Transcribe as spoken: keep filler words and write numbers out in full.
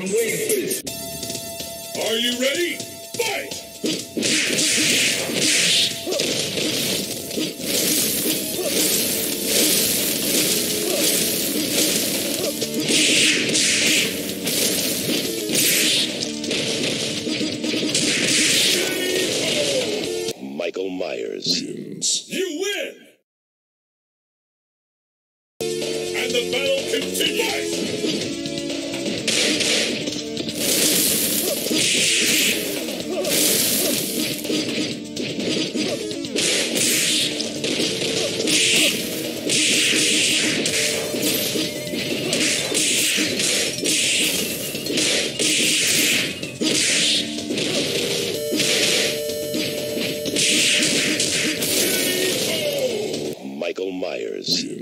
been waiting for this. Are you ready? Fight! Michael Myers wins. You win! And the battle continues! Michael Myers